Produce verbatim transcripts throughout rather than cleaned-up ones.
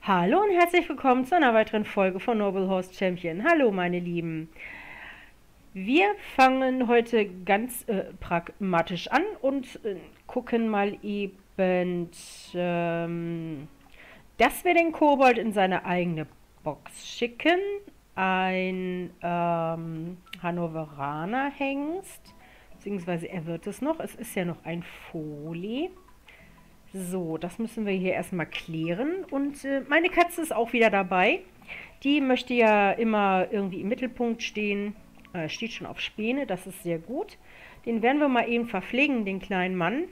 Hallo und herzlich willkommen zu einer weiteren Folge von Noble Horse Champion. Hallo meine Lieben. Wir fangen heute ganz äh, pragmatisch an und äh, gucken mal eben, ähm, dass wir den Kobold in seine eigene Box schicken. Ein ähm, Hannoveraner Hengst, beziehungsweise er wird es noch. Es ist ja noch ein Fohli. So, das müssen wir hier erstmal klären. Und äh, meine Katze ist auch wieder dabei. Die möchte ja immer irgendwie im Mittelpunkt stehen. Äh, steht schon auf Späne, das ist sehr gut. Den werden wir mal eben verpflegen, den kleinen Mann.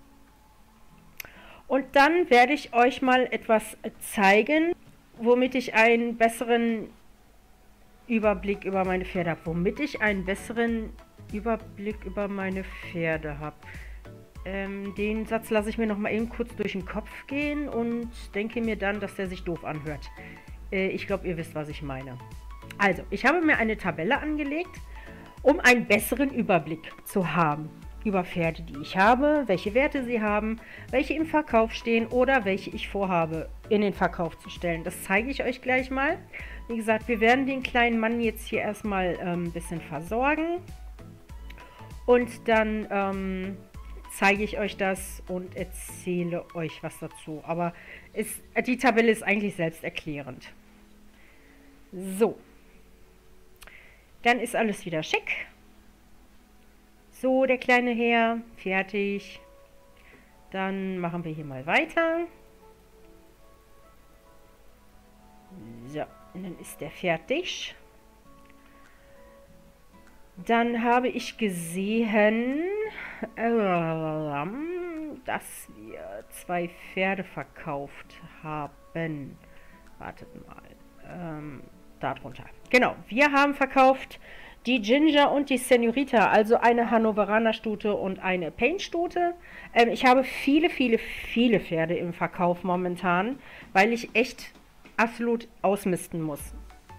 Und dann werde ich euch mal etwas zeigen, womit ich einen besseren Überblick über meine Pferde habe. Womit ich einen besseren Überblick über meine Pferde habe. Ähm, den Satz lasse ich mir noch mal eben kurz durch den Kopf gehen und denke mir dann, dass der sich doof anhört. Äh, ich glaube, ihr wisst, was ich meine. Also, ich habe mir eine Tabelle angelegt, um einen besseren Überblick zu haben über Pferde, die ich habe, welche Werte sie haben, welche im Verkauf stehen oder welche ich vorhabe, in den Verkauf zu stellen. Das zeige ich euch gleich mal. Wie gesagt, wir werden den kleinen Mann jetzt hier erstmal ähm, ein bisschen versorgen und dann ähm, zeige ich euch das und erzähle euch was dazu. Aber es, die Tabelle ist eigentlich selbsterklärend. So. Dann ist alles wieder schick. So, der kleine Herr, fertig. Dann machen wir hier mal weiter. So, und dann ist der fertig. Dann habe ich gesehen, äh, dass wir zwei Pferde verkauft haben. Wartet mal. Ähm, darunter. Genau, wir haben verkauft die Ginger und die Senorita, also eine Hannoveraner Stute und eine Paint-Stute. Ähm, ich habe viele, viele, viele Pferde im Verkauf momentan, weil ich echt absolut ausmisten muss.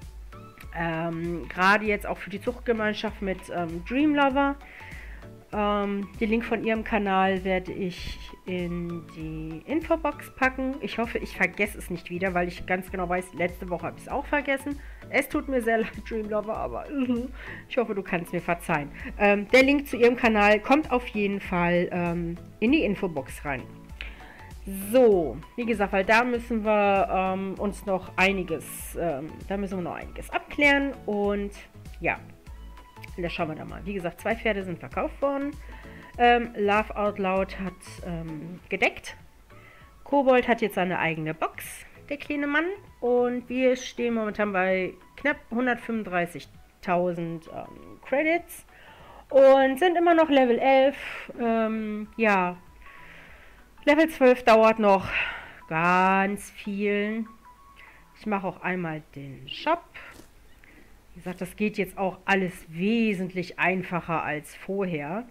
Ähm, gerade jetzt auch für die Zuchtgemeinschaft mit ähm, Dreamlover. Ähm, den Link von ihrem Kanal werde ich in die Infobox packen. Ich hoffe, ich vergesse es nicht wieder, weil ich ganz genau weiß, letzte Woche habe ich es auch vergessen. Es tut mir sehr leid, Dreamlover, aber uh, ich hoffe, du kannst mir verzeihen. Ähm, der Link zu ihrem Kanal kommt auf jeden Fall ähm, in die Infobox rein. So, wie gesagt, weil da müssen wir ähm, uns noch einiges, ähm, da müssen wir noch einiges abklären und ja, da schauen wir da mal. Wie gesagt, zwei Pferde sind verkauft worden. Ähm, Laugh Out Loud hat ähm, gedeckt. Kobold hat jetzt seine eigene Box, der kleine Mann, und wir stehen momentan bei knapp hundertfünfunddreißigtausend ähm, Credits und sind immer noch Level elf. Ähm, ja. Level zwölf dauert noch ganz viel. Ich mache auch einmal den Shop. Wie gesagt, das geht jetzt auch alles wesentlich einfacher als vorher.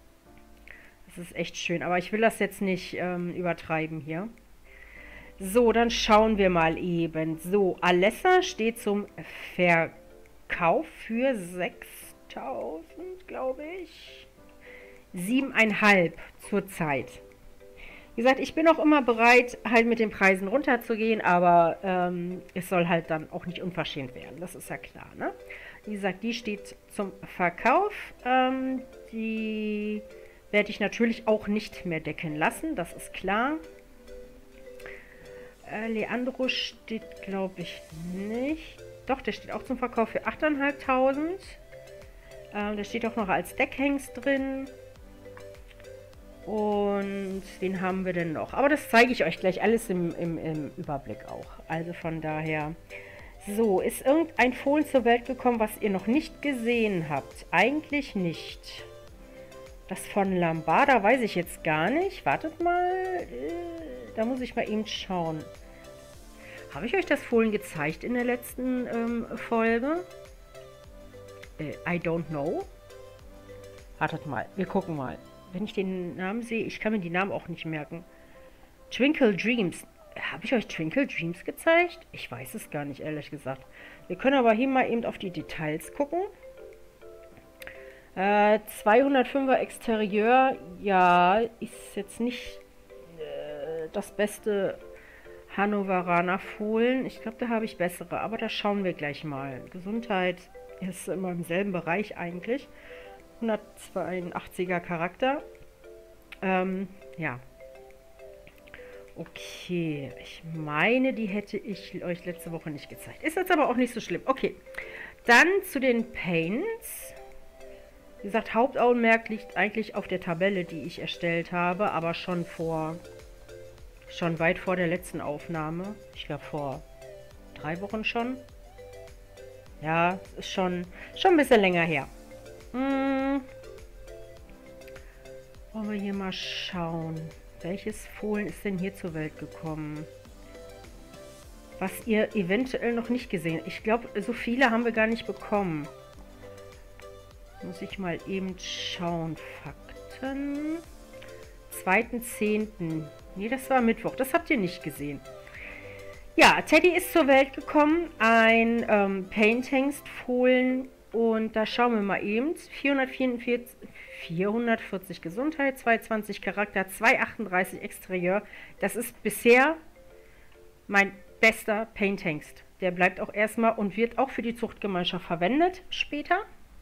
Das ist echt schön, aber ich will das jetzt nicht ähm, übertreiben hier. So, dann schauen wir mal eben. So, Alessa steht zum Verkauf für sechstausend, glaube ich. sieben Komma fünf zurzeit. Wie gesagt, ich bin auch immer bereit, halt mit den Preisen runterzugehen, aber ähm, es soll halt dann auch nicht unverschämt werden. Das ist ja klar, ne? Wie gesagt, die steht zum Verkauf. Ähm, die werde ich natürlich auch nicht mehr decken lassen, das ist klar. Äh, Leandro steht, glaube ich, nicht. Doch, der steht auch zum Verkauf für achttausendfünfhundert. Ähm, der steht auch noch als Deckhengst drin. Und wen haben wir denn noch? Aber das zeige ich euch gleich alles im, im, im Überblick auch. Also von daher. So, ist irgendein Fohlen zur Welt gekommen, was ihr noch nicht gesehen habt? Eigentlich nicht. Das von Lambada weiß ich jetzt gar nicht. Wartet mal. Da muss ich mal eben schauen. Habe ich euch das Fohlen gezeigt in der letzten ähm, Folge? Äh, I don't know. Wartet mal, wir gucken mal. Wenn ich den Namen sehe, ich kann mir die Namen auch nicht merken. Twinkle Dreams. Habe ich euch Twinkle Dreams gezeigt? Ich weiß es gar nicht, ehrlich gesagt. Wir können aber hier mal eben auf die Details gucken. Äh, zweihundertfünfer Exterieur, ja, ist jetzt nicht äh, das beste Hannoveraner Fohlen. Ich glaube, da habe ich bessere, aber da schauen wir gleich mal. Gesundheit ist immer im selben Bereich eigentlich. hundertzweiundachtziger Charakter. Ähm, ja. Okay, ich meine, die hätte ich euch letzte Woche nicht gezeigt. Ist jetzt aber auch nicht so schlimm. Okay, dann zu den Paints. Wie gesagt, Hauptaugenmerk liegt eigentlich auf der Tabelle, die ich erstellt habe, aber schon vor, schon weit vor der letzten Aufnahme. Ich glaube vor drei Wochen schon. Ja, ist schon, schon ein bisschen länger her. Hm. Wollen wir hier mal schauen. Welches Fohlen ist denn hier zur Welt gekommen? Was ihr eventuell noch nicht gesehen habt. Ich glaube, so viele haben wir gar nicht bekommen. Muss ich mal eben schauen. Fakten. zweiten zehnten Nee, das war Mittwoch. Das habt ihr nicht gesehen. Ja, Teddy ist zur Welt gekommen. Ein ähm, Paint-Hengst-Fohlen. Und da schauen wir mal eben. vierhundertvierundvierzig, vierhundertvierzig Gesundheit, zweihundertzwanzig Charakter, zweihundertachtunddreißig Exterieur. Das ist bisher mein bester Paint-Hengst. Der bleibt auch erstmal und wird auch für die Zuchtgemeinschaft verwendet später.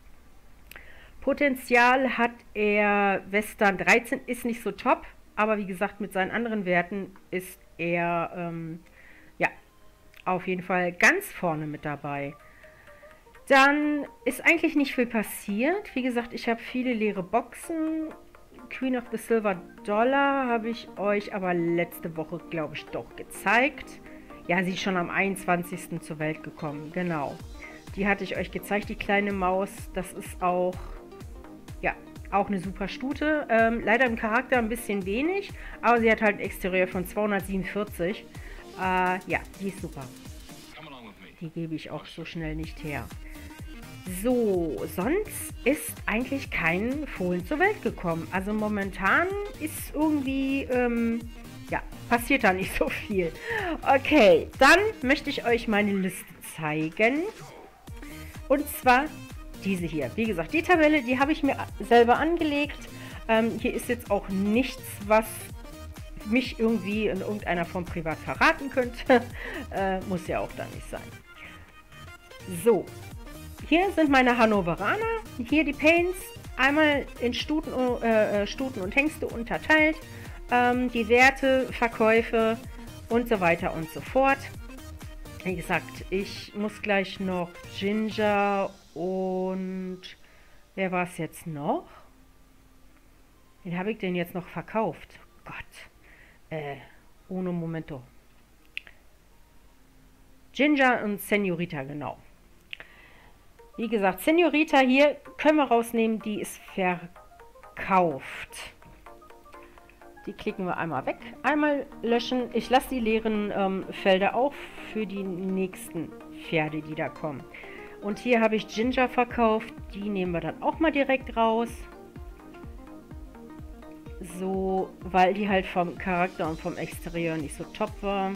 Potenzial hat er Western dreizehn, ist nicht so top, aber wie gesagt, mit seinen anderen Werten ist er ähm, ja, auf jeden Fall ganz vorne mit dabei. Dann ist eigentlich nicht viel passiert. Wie gesagt, ich habe viele leere Boxen. Queen of the Silver Dollar habe ich euch aber letzte Woche, glaube ich, doch gezeigt. Ja, sie ist schon am einundzwanzigsten zur Welt gekommen. Genau. Die hatte ich euch gezeigt, die kleine Maus. Das ist auch, ja, auch eine super Stute. Ähm, leider im Charakter ein bisschen wenig, aber sie hat halt ein Exterieur von zweihundertsiebenundvierzig. Äh, ja, die ist super. Die gebe ich auch so schnell nicht her. So, sonst ist eigentlich kein Fohlen zur Welt gekommen. Also momentan ist irgendwie, ähm, ja, passiert da nicht so viel. Okay, dann möchte ich euch meine Liste zeigen. Und zwar diese hier. Wie gesagt, die Tabelle, die habe ich mir selber angelegt. Ähm, hier ist jetzt auch nichts, was mich irgendwie in irgendeiner Form privat verraten könnte. äh, muss ja auch da nicht sein. So. Hier sind meine Hannoveraner. Hier die Paints. Einmal in Stuten, äh, Stuten und Hengste unterteilt. Ähm, die Werte, Verkäufe und so weiter und so fort. Wie gesagt, ich muss gleich noch Ginger und... Wer war es jetzt noch? Wen habe ich denn jetzt noch verkauft? Gott. Äh, uno momento. Ginger und Senorita, genau. Wie gesagt, Senorita hier können wir rausnehmen, die ist verkauft. Die klicken wir einmal weg, einmal löschen. Ich lasse die leeren ähm, Felder auch für die nächsten Pferde, die da kommen. Und hier habe ich Ginger verkauft, die nehmen wir dann auch mal direkt raus. So, weil die halt vom Charakter und vom Exterieur nicht so top war.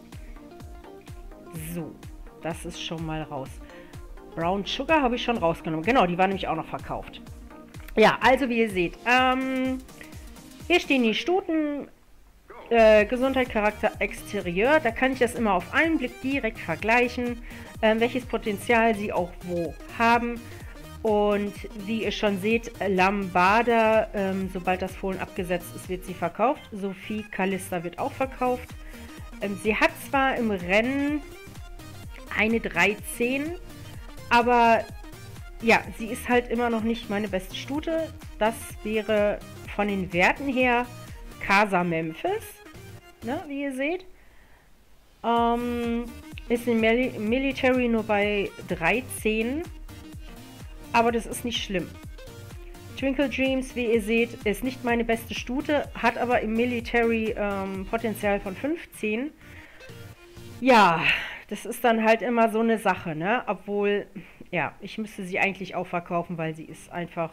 So, das ist schon mal raus. Brown Sugar habe ich schon rausgenommen. Genau, die war nämlich auch noch verkauft. Ja, also wie ihr seht, ähm, hier stehen die Stuten, äh, Gesundheit, Charakter, Exterieur. Da kann ich das immer auf einen Blick direkt vergleichen, äh, welches Potenzial sie auch wo haben. Und wie ihr schon seht, Lambada, ähm, sobald das Fohlen abgesetzt ist, wird sie verkauft. Sophie Callista wird auch verkauft. Ähm, sie hat zwar im Rennen eine dreizehn, aber ja, sie ist halt immer noch nicht meine beste Stute. Das wäre von den Werten her Casa Memphis, ne, wie ihr seht. Ähm, ist im Mil Military nur bei dreizehn, aber das ist nicht schlimm. Twinkle Dreams, wie ihr seht, ist nicht meine beste Stute, hat aber im Military ähm, Potenzial von fünfzehn. Ja, das ist dann halt immer so eine Sache, ne? Obwohl, ja, ich müsste sie eigentlich auch verkaufen, weil sie ist einfach,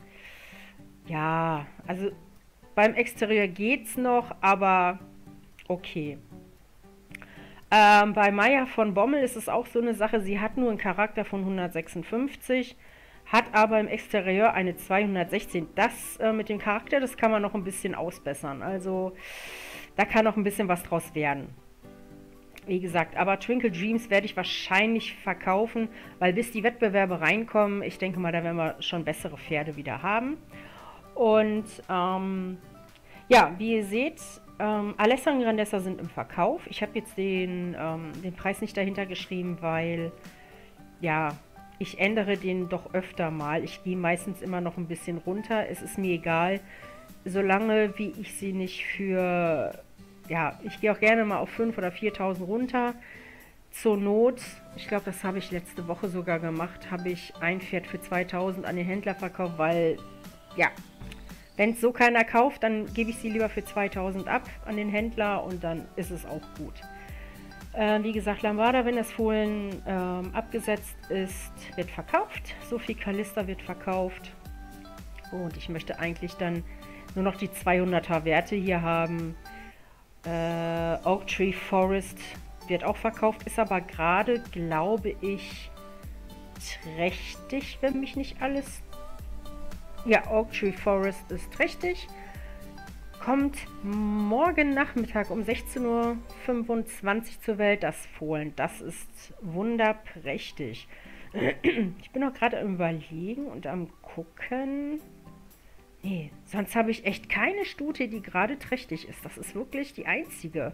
ja, also beim Exterieur geht's noch, aber okay. Ähm, bei Maya von Bommel ist es auch so eine Sache, sie hat nur einen Charakter von hundertsechsundfünfzig, hat aber im Exterieur eine zweihundertsechzehn. Das äh, mit dem Charakter, das kann man noch ein bisschen ausbessern. Also da kann noch ein bisschen was draus werden. wie gesagt, aber Twinkle Dreams werde ich wahrscheinlich verkaufen, weil bis die Wettbewerbe reinkommen, ich denke mal, da werden wir schon bessere Pferde wieder haben. Und ähm, ja, wie ihr seht, ähm, Alessa und Grandessa sind im Verkauf. Ich habe jetzt den, ähm, den Preis nicht dahinter geschrieben, weil, ja, ich ändere den doch öfter mal. Ich gehe meistens immer noch ein bisschen runter. Es ist mir egal, solange wie ich sie nicht für, ja, ich gehe auch gerne mal auf fünftausend oder viertausend runter. Zur Not, ich glaube, das habe ich letzte Woche sogar gemacht, habe ich ein Pferd für zweitausend an den Händler verkauft, weil, ja, wenn es so keiner kauft, dann gebe ich sie lieber für zweitausend ab an den Händler und dann ist es auch gut. Äh, wie gesagt, Lambada, wenn das Fohlen ähm, abgesetzt ist, wird verkauft. Sophie Kalista wird verkauft. Und ich möchte eigentlich dann nur noch die zweihunderter Werte hier haben. Äh, Oak Tree Forest wird auch verkauft, ist aber gerade, glaube ich, trächtig, wenn mich nicht alles... Ja, Oak Tree Forest ist trächtig. Kommt morgen Nachmittag um sechzehn Uhr fünfundzwanzig zur Welt, das Fohlen. Das ist wunderprächtig. Ich bin auch gerade am Überlegen und am Gucken. Nee, sonst habe ich echt keine Stute, die gerade trächtig ist. Das ist wirklich die einzige.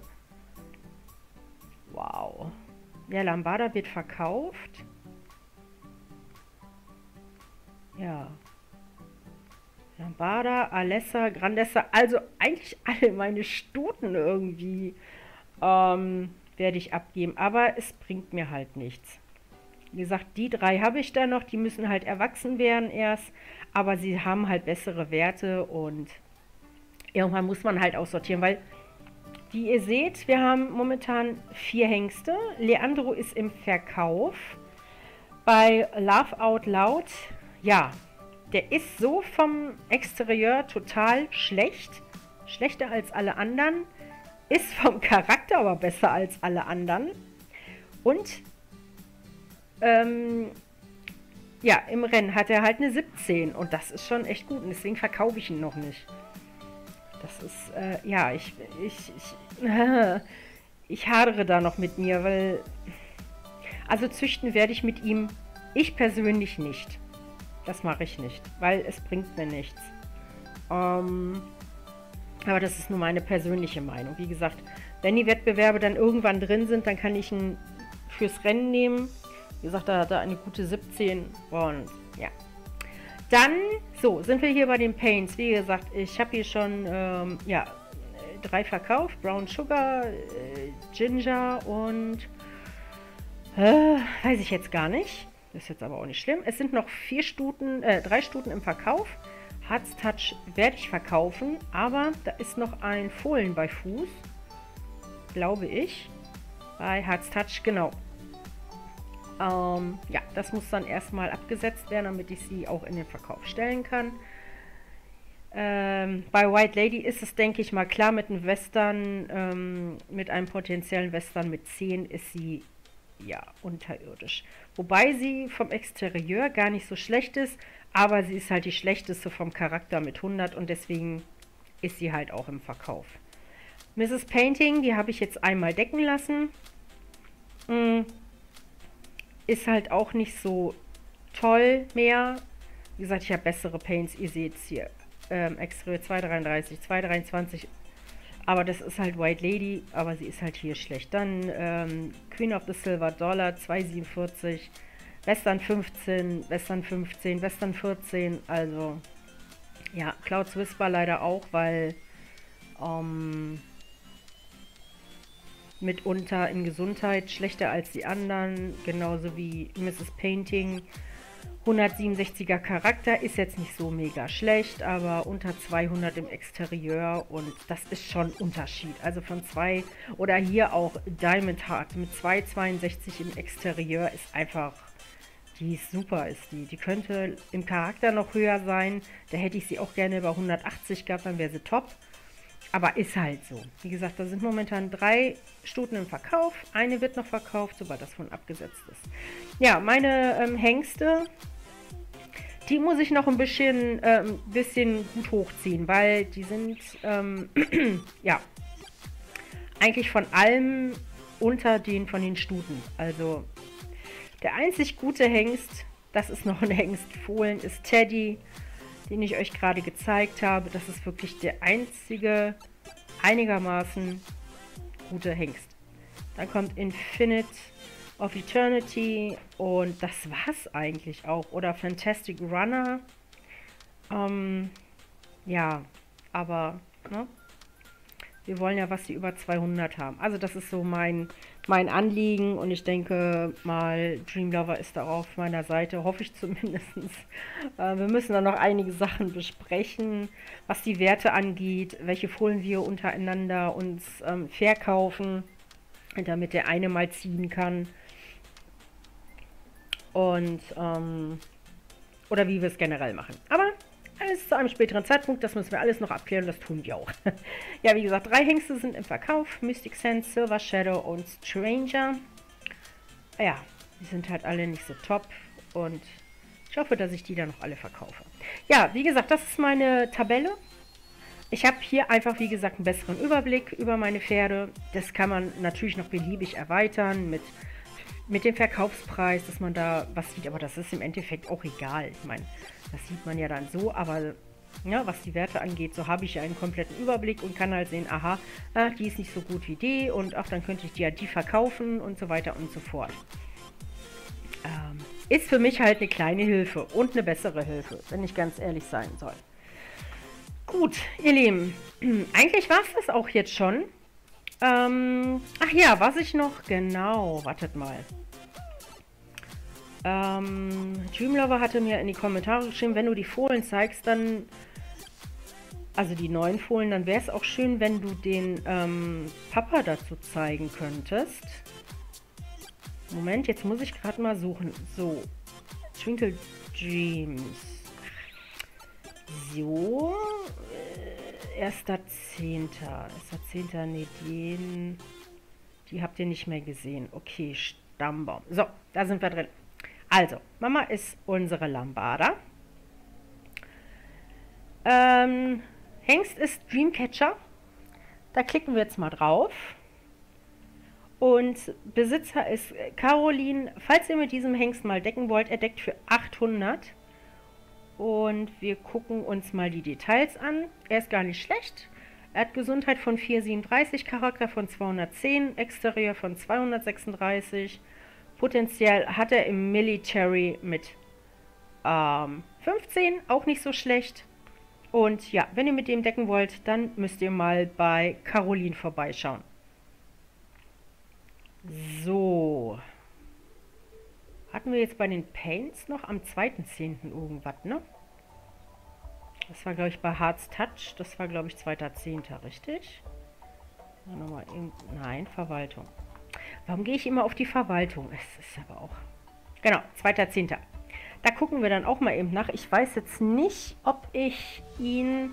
Wow. Ja, Lambada wird verkauft. Ja. Lambada, Alessa, Grandessa, also eigentlich alle meine Stuten irgendwie ähm, werde ich abgeben, aber es bringt mir halt nichts. Wie gesagt, die drei habe ich da noch, die müssen halt erwachsen werden erst, aber sie haben halt bessere Werte und irgendwann muss man halt aussortieren, weil, wie ihr seht, wir haben momentan vier Hengste. Leandro ist im Verkauf. Bei Love Out Loud, ja, der ist so vom Exterieur total schlecht. Schlechter als alle anderen. Ist vom Charakter aber besser als alle anderen. Und ähm, ja, im Rennen hat er halt eine siebzehn. Und das ist schon echt gut. Und deswegen verkaufe ich ihn noch nicht. Das ist, äh, ja, ich, ich, ich, äh, ich hadere da noch mit mir, weil, also züchten werde ich mit ihm, ich persönlich nicht. Das mache ich nicht, weil es bringt mir nichts. Ähm, aber das ist nur meine persönliche Meinung. Wie gesagt, wenn die Wettbewerbe dann irgendwann drin sind, dann kann ich ihn fürs Rennen nehmen. Wie gesagt, da hat er eine gute siebzehn und ja. Dann, so, sind wir hier bei den Paints. Wie gesagt, ich habe hier schon, ähm, ja, drei verkauft. Brown Sugar, äh, Ginger und, äh, weiß ich jetzt gar nicht. Das ist jetzt aber auch nicht schlimm. Es sind noch vier Stuten, äh, drei Stuten im Verkauf. Hearts Touch werde ich verkaufen, aber da ist noch ein Fohlen bei Fuß, glaube ich. Bei Hearts Touch, genau. Ähm, ja, das muss dann erstmal abgesetzt werden, damit ich sie auch in den Verkauf stellen kann. Ähm, bei White Lady ist es, denke ich mal, klar, mit einem Western, ähm, mit einem potenziellen Western mit zehn ist sie, ja, unterirdisch. Wobei sie vom Exterieur gar nicht so schlecht ist, aber sie ist halt die schlechteste vom Charakter mit hundert und deswegen ist sie halt auch im Verkauf. Misses Painting, die habe ich jetzt einmal decken lassen. Mm, ist halt auch nicht so toll mehr. Wie gesagt, ich habe bessere Paints, ihr seht es hier. Ähm, Exterieur zweihundertdreiunddreißig, zweihundertdreiundzwanzig. Aber das ist halt White Lady, aber sie ist halt hier schlecht. Dann ähm, Queen of the Silver Dollar, zweihundertsiebenundvierzig, Western fünfzehn, Western fünfzehn, Western vierzehn. Also, ja, Clouds Whisper leider auch, weil ähm, mitunter in Gesundheit schlechter als die anderen. Genauso wie Misses Painting. hundertsiebenundsechziger Charakter ist jetzt nicht so mega schlecht, aber unter zweihundert im Exterieur und das ist schon ein Unterschied. Also von zwei oder hier auch Diamond Heart mit zweihundertzweiundsechzig im Exterieur ist einfach, die ist super, ist die. Die könnte im Charakter noch höher sein, da hätte ich sie auch gerne über hundertachtzig gehabt, dann wäre sie top. Aber ist halt so. Wie gesagt, da sind momentan drei Stuten im Verkauf. Eine wird noch verkauft, sobald das von abgesetzt ist. Ja, meine ähm, Hengste, die muss ich noch ein bisschen, ähm, bisschen gut hochziehen, weil die sind, ähm, ja, eigentlich von allem unter den von den Stuten. Also der einzig gute Hengst, das ist noch ein Hengstfohlen, ist Teddy, den ich euch gerade gezeigt habe. Das ist wirklich der einzige einigermaßen gute Hengst. Dann kommt Infinite of Eternity und das war's eigentlich auch. Oder Fantastic Runner. Ähm, ja, aber ne? Wir wollen ja was, die über zweihundert haben. Also das ist so mein, mein Anliegen und ich denke mal, Dreamlover ist da auf meiner Seite, hoffe ich zumindest. Äh, wir müssen dann noch einige Sachen besprechen, was die Werte angeht, welche Fohlen wir untereinander uns ähm, verkaufen, damit der eine mal ziehen kann. Und, ähm, oder wie wir es generell machen. Aber alles zu einem späteren Zeitpunkt, das müssen wir alles noch abklären, das tun wir auch. Ja, wie gesagt, drei Hengste sind im Verkauf. Mystic Sense, Silver Shadow und Stranger. Ja, die sind halt alle nicht so top und ich hoffe, dass ich die dann noch alle verkaufe. Ja, wie gesagt, das ist meine Tabelle. Ich habe hier einfach, wie gesagt, einen besseren Überblick über meine Pferde. Das kann man natürlich noch beliebig erweitern mit, mit dem Verkaufspreis, dass man da was sieht, aber das ist im Endeffekt auch egal. Ich meine, das sieht man ja dann so, aber ja, was die Werte angeht, so habe ich ja einen kompletten Überblick und kann halt sehen, aha, ah, die ist nicht so gut wie die und ach, dann könnte ich die ja die verkaufen und so weiter und so fort. Ähm, ist für mich halt eine kleine Hilfe und eine bessere Hilfe, wenn ich ganz ehrlich sein soll. Gut, ihr Lieben, eigentlich war es das auch jetzt schon. Ähm, ach ja, was ich noch, genau, wartet mal. Ähm, Dreamlover hatte mir in die Kommentare geschrieben, wenn du die Fohlen zeigst, dann, also die neuen Fohlen, dann wäre es auch schön, wenn du den ähm, Papa dazu zeigen könntest. Moment, jetzt muss ich gerade mal suchen. So, Twinkle Dreams. So, äh, erster Zehnter. erster Zehnter, nee, den, die habt ihr nicht mehr gesehen. Okay, Stammbaum. So, da sind wir drin. Also, Mama ist unsere Lambada. Ähm, Hengst ist Dreamcatcher. Da klicken wir jetzt mal drauf. Und Besitzer ist Caroline. Falls ihr mit diesem Hengst mal decken wollt, er deckt für achthundert. Und wir gucken uns mal die Details an. Er ist gar nicht schlecht. Er hat Gesundheit von vierhundertsiebenunddreißig, Charakter von zweihundertzehn, Exterieur von zweihundertsechsunddreißig. Potenziell hat er im Military mit ähm, fünfzehn, auch nicht so schlecht. Und ja, wenn ihr mit dem decken wollt, dann müsst ihr mal bei Caroline vorbeischauen. So. Hatten wir jetzt bei den Paints noch am zweiten zehnten irgendwas, ne? Das war, glaube ich, bei Hearts Touch. Das war, glaube ich, zweiter zehnter, richtig? Nochmal eben, nein, Verwaltung. Warum gehe ich immer auf die Verwaltung? Es ist aber auch... Genau, zweiter zehnter. Da gucken wir dann auch mal eben nach. Ich weiß jetzt nicht, ob ich ihn...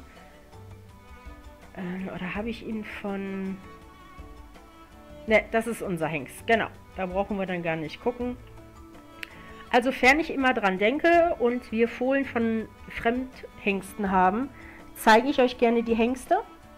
Äh, oder habe ich ihn von... Ne, das ist unser Hengst. Genau, da brauchen wir dann gar nicht gucken. Also, fern ich immer dran denke und wir Fohlen von Fremdhengsten haben, zeige ich euch gerne die Hengste.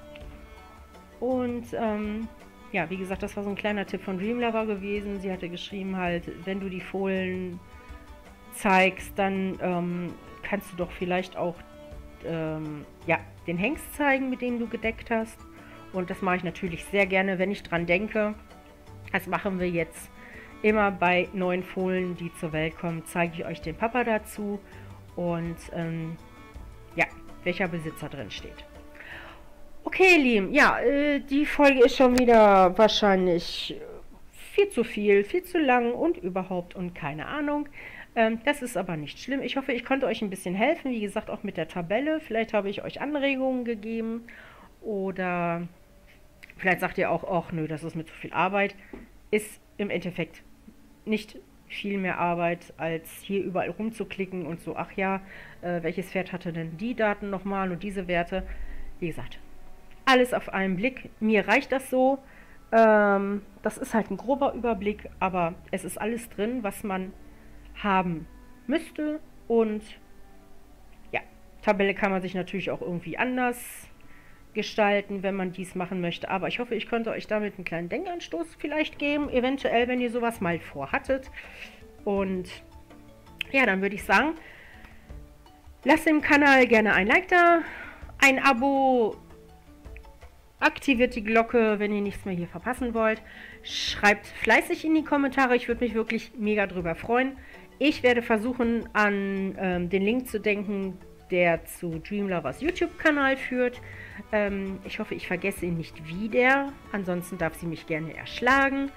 Und, ähm... ja, wie gesagt, das war so ein kleiner Tipp von Dreamlover gewesen. Sie hatte geschrieben halt, wenn du die Fohlen zeigst, dann ähm, kannst du doch vielleicht auch ähm, ja, den Hengst zeigen, mit dem du gedeckt hast. Und das mache ich natürlich sehr gerne, wenn ich dran denke. Das machen wir jetzt immer bei neuen Fohlen, die zur Welt kommen, zeige ich euch den Papa dazu und ähm, ja, welcher Besitzer drin steht. Okay, ihr Lieben, ja, äh, die Folge ist schon wieder wahrscheinlich viel zu viel, viel zu lang und überhaupt und keine Ahnung. Ähm, das ist aber nicht schlimm. Ich hoffe, ich konnte euch ein bisschen helfen, wie gesagt, auch mit der Tabelle. Vielleicht habe ich euch Anregungen gegeben oder vielleicht sagt ihr auch, ach nö, das ist mir zu viel Arbeit. Ist im Endeffekt nicht viel mehr Arbeit, als hier überall rumzuklicken und so, ach ja, äh, welches Pferd hatte denn die Daten nochmal und diese Werte. Wie gesagt, alles auf einen Blick. Mir reicht das so. Ähm, das ist halt ein grober Überblick, aber es ist alles drin, was man haben müsste. Und ja, Tabelle kann man sich natürlich auch irgendwie anders gestalten, wenn man dies machen möchte. Aber ich hoffe, ich konnte euch damit einen kleinen Denkanstoß vielleicht geben, eventuell, wenn ihr sowas mal vorhattet. Und ja, dann würde ich sagen, lasst dem Kanal gerne ein Like da, ein Abo, aktiviert die Glocke, wenn ihr nichts mehr hier verpassen wollt. Schreibt fleißig in die Kommentare, ich würde mich wirklich mega drüber freuen. Ich werde versuchen, an ähm, den Link zu denken, der zu Dreamlovers YouTube-Kanal führt. Ähm, ich hoffe, ich vergesse ihn nicht wieder. Ansonsten darf sie mich gerne erschlagen.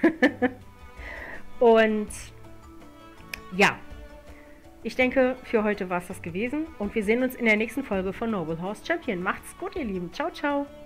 Und ja, ich denke, für heute war es das gewesen. Und wir sehen uns in der nächsten Folge von Noble Horse Champion. Macht's gut, ihr Lieben. Ciao, ciao.